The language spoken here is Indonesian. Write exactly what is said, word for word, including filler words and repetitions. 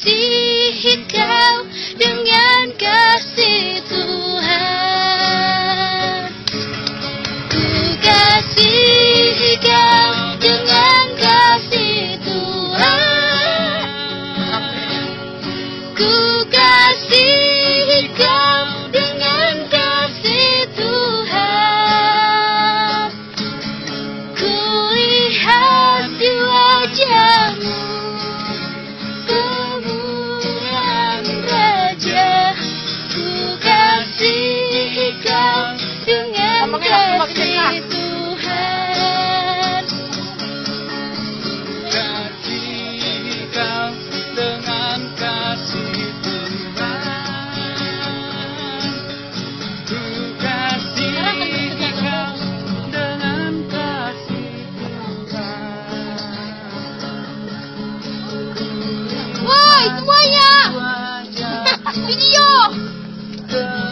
kasihi kau dengan kasih Tuhan. Ku kasihi kau dengan kasih Tuhan. Ku kasihi kau dengan kasih Tuhan. Ku lihat di wajahmu kemuliaan Raja. Ku kasihi kau dengan kasih Tuhan. Kasihi kau dengan kasih Tuhan. Ku kasihi kau dengan kasih Tuhan. Woi semuanya, Wajah video. ke